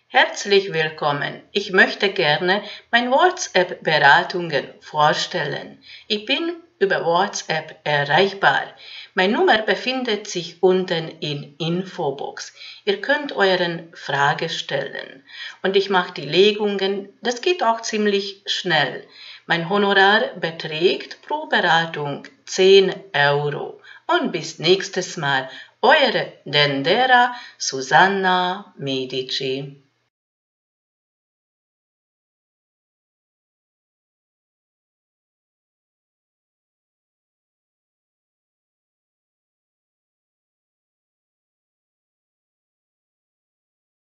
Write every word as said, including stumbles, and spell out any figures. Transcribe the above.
Herzlich willkommen. Ich möchte gerne meine WhatsApp-Beratungen vorstellen. Ich bin über WhatsApp erreichbar. Meine Nummer befindet sich unten in Infobox. Ihr könnt euren Frage stellen und ich mache die Legungen. Das geht auch ziemlich schnell. Mein Honorar beträgt pro Beratung zehn Euro. Und bis nächstes Mal, eure Dendera Susanna Medici.